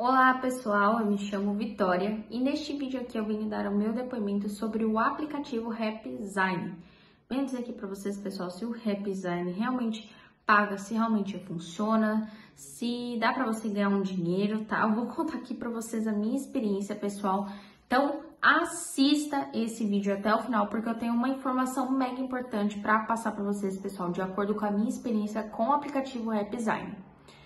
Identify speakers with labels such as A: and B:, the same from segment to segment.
A: Olá pessoal, eu me chamo Vitória e neste vídeo aqui eu vim dar o meu depoimento sobre o aplicativo Rapzine. Venho dizer aqui para vocês, pessoal, se o Rapzine realmente paga, se realmente funciona, se dá para você ganhar um dinheiro, tá? Eu vou contar aqui para vocês a minha experiência, pessoal. Então, assista esse vídeo até o final, porque eu tenho uma informação mega importante para passar para vocês, pessoal, de acordo com a minha experiência com o aplicativo Rapzine.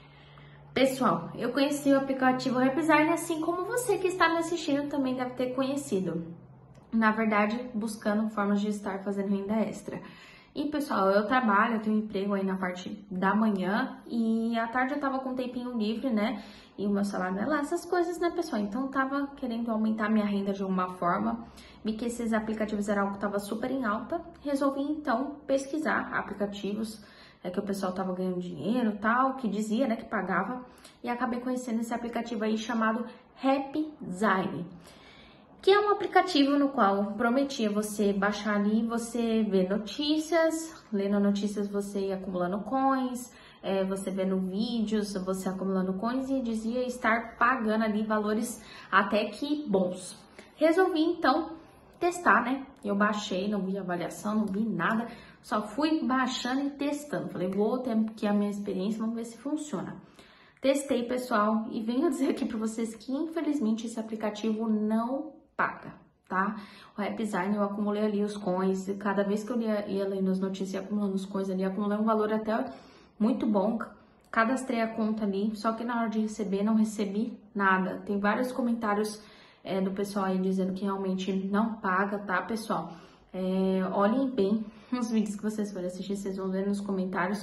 A: Pessoal, eu conheci o aplicativo Rapzine assim como você que está me assistindo também deve ter conhecido. Na verdade, buscando formas de estar fazendo renda extra. E pessoal, eu trabalho, eu tenho um emprego aí na parte da manhã e à tarde eu tava com um tempinho livre, né? E o meu salário é lá, essas coisas, né, pessoal? Então eu tava querendo aumentar minha renda de alguma forma. Vi que esses aplicativos eram algo que tava super em alta. Resolvi então pesquisar aplicativos que o pessoal tava ganhando dinheiro e tal, que dizia, né, que pagava. E acabei conhecendo esse aplicativo aí chamado Rapzine, que é um aplicativo no qual prometia você baixar ali, você ver notícias, lendo notícias você ia acumulando coins, você vendo vídeos, você acumulando coins e dizia estar pagando ali valores até que bons. Resolvi então testar, né? Eu baixei, não vi avaliação, não vi nada, só fui baixando e testando. Falei, vou ter aqui a minha experiência, vamos ver se funciona. Testei, pessoal, e venho dizer aqui para vocês que infelizmente esse aplicativo não paga, tá? O Rapzine, eu acumulei ali os coins, e cada vez que eu ia lendo as notícias e acumulando os coins ali, acumulei um valor até muito bom. Cadastrei a conta ali, só que na hora de receber, não recebi nada. Tem vários comentários do pessoal aí dizendo que realmente não paga, tá, pessoal? Olhem bem os vídeos que vocês forem assistir, vocês vão ver nos comentários.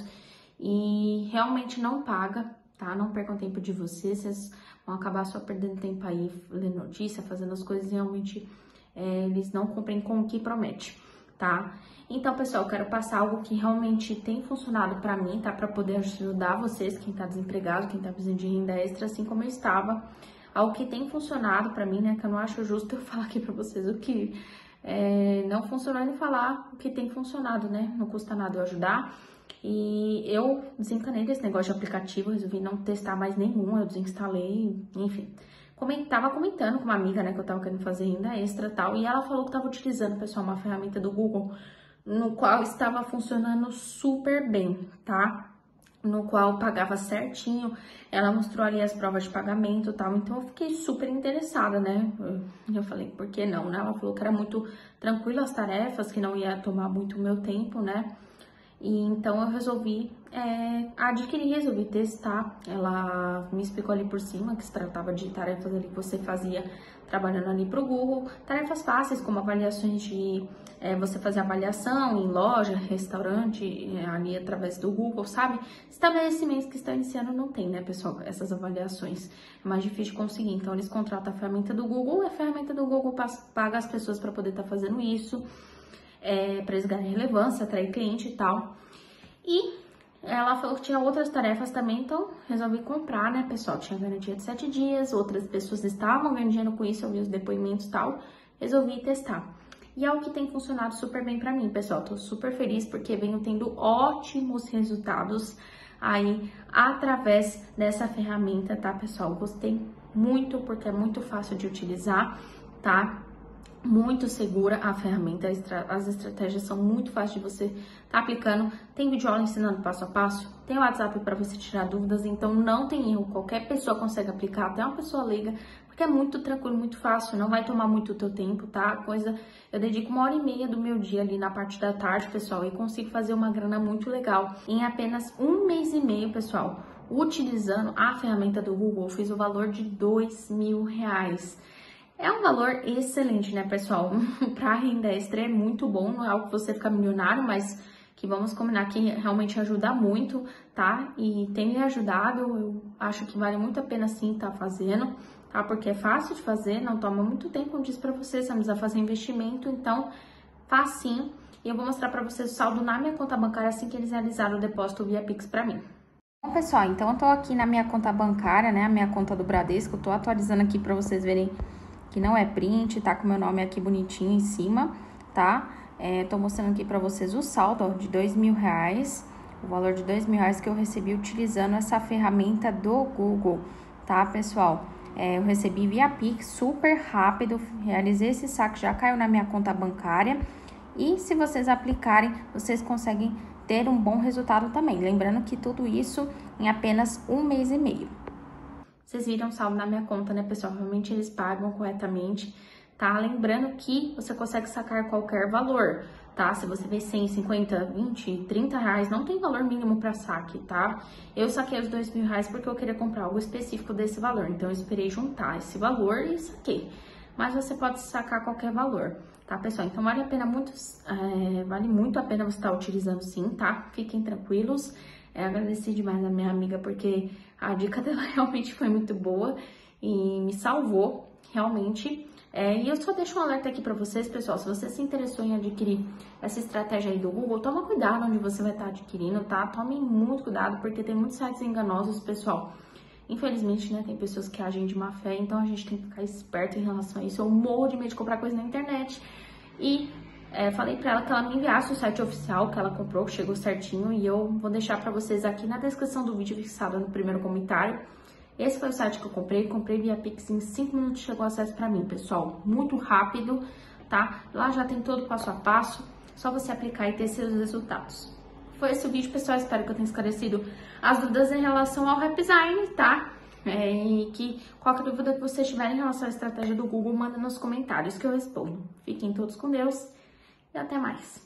A: E realmente não paga, tá? Não percam tempo de vocês vão acabar só perdendo tempo aí lendo notícia, fazendo as coisas e realmente eles não cumprem com o que promete, tá? Então, pessoal, eu quero passar algo que realmente tem funcionado pra mim, tá? Pra poder ajudar vocês, quem tá desempregado, quem tá precisando de renda extra, assim como eu estava. Algo que tem funcionado pra mim, né? Que eu não acho justo eu falar aqui pra vocês o que não funcionou e falar o que tem funcionado, né? Não custa nada eu ajudar. E eu desencanei desse negócio de aplicativo, resolvi não testar mais nenhum, eu desinstalei, enfim. Tava comentando com uma amiga, né, que eu tava querendo fazer renda extra e tal, e ela falou que tava utilizando, pessoal, uma ferramenta do Google, no qual estava funcionando super bem, tá? No qual pagava certinho, ela mostrou ali as provas de pagamento e tal, então eu fiquei super interessada, né? Eu falei, por que não, né? Ela falou que era muito tranquilo as tarefas, que não ia tomar muito meu tempo, né? E então eu resolvi resolvi testar. Ela me explicou ali por cima que se tratava de tarefas ali que você fazia trabalhando ali pro Google, tarefas fáceis como avaliações de você fazer avaliação em loja, restaurante, ali através do Google, sabe? Estabelecimentos que estão iniciando não tem, né, pessoal, essas avaliações, é mais difícil de conseguir, então eles contratam a ferramenta do Google, a ferramenta do Google paga as pessoas para poder estar fazendo isso, para eles ganharem relevância, atrair cliente e tal. E ela falou que tinha outras tarefas também, então resolvi comprar, né, pessoal? Tinha garantia de 7 dias, outras pessoas estavam ganhando dinheiro com isso, eu vi os depoimentos e tal, resolvi testar. E é o que tem funcionado super bem pra mim, pessoal. Tô super feliz porque venho tendo ótimos resultados aí através dessa ferramenta, tá, pessoal? Gostei muito porque é muito fácil de utilizar, tá? Muito segura a ferramenta, as estratégias são muito fáceis de você estar aplicando. Tem videoaula ensinando passo a passo, tem o WhatsApp para você tirar dúvidas, então não tem erro, qualquer pessoa consegue aplicar, até uma pessoa leiga, porque é muito tranquilo, muito fácil, não vai tomar muito o teu tempo, tá? Eu dedico 1h30 do meu dia ali na parte da tarde, pessoal, e consigo fazer uma grana muito legal. Em apenas 1 mês e meio, pessoal, utilizando a ferramenta do Google, eu fiz o valor de R$2.000. É um valor excelente, né, pessoal? Para renda extra é muito bom, não é algo que você fica milionário, mas que vamos combinar que realmente ajuda muito, tá? E tem me ajudado, eu acho que vale muito a pena sim estar fazendo, tá? Porque é fácil de fazer, não toma muito tempo, como disse para vocês, você não precisa fazer investimento, então facinho. E eu vou mostrar para vocês o saldo na minha conta bancária assim que eles realizaram o depósito via Pix para mim. Bom, pessoal, então eu tô aqui na minha conta bancária, né, a minha conta do Bradesco, eu tô atualizando aqui para vocês verem que não é print, tá com meu nome aqui bonitinho em cima, tá? Tô mostrando aqui pra vocês o saldo, ó, de R$2.000, o valor de R$2.000 que eu recebi utilizando essa ferramenta do Google, tá, pessoal? eu recebi via Pix, super rápido, realizei esse saque, já caiu na minha conta bancária. E se vocês aplicarem, vocês conseguem ter um bom resultado também. Lembrando que tudo isso em apenas 1 mês e meio. Vocês viram o saldo na minha conta, né, pessoal? Realmente eles pagam corretamente, tá? Lembrando que você consegue sacar qualquer valor, tá? Se você vê 100, 50, 20, 30 reais, não tem valor mínimo para saque, tá? Eu saquei os 2.000 reais porque eu queria comprar algo específico desse valor, então eu esperei juntar esse valor e saquei. Mas você pode sacar qualquer valor, tá, pessoal? Então vale muito a pena você estar utilizando sim, tá? Fiquem tranquilos. Agradeci demais a minha amiga porque a dica dela realmente foi muito boa e me salvou, realmente. E eu só deixo um alerta aqui pra vocês, pessoal, se você se interessou em adquirir essa estratégia aí do Google, toma cuidado onde você vai estar adquirindo, tá? Tomem muito cuidado, porque tem muitos sites enganosos, pessoal. Infelizmente, né, tem pessoas que agem de má fé, então a gente tem que ficar esperto em relação a isso. Eu morro de medo de comprar coisa na internet e falei pra ela que ela me enviasse o site oficial que ela comprou, que chegou certinho, e eu vou deixar pra vocês aqui na descrição do vídeo, fixado no primeiro comentário. Esse foi o site que eu comprei via Pix, em 5 minutos chegou o acesso pra mim, pessoal, muito rápido, tá? Lá já tem todo o passo a passo, só você aplicar e ter seus resultados. Foi esse o vídeo, pessoal, espero que eu tenha esclarecido as dúvidas em relação ao Rapzine, tá? E que qualquer dúvida que vocês tiverem em relação à estratégia do Google, manda nos comentários que eu respondo. Fiquem todos com Deus e até mais.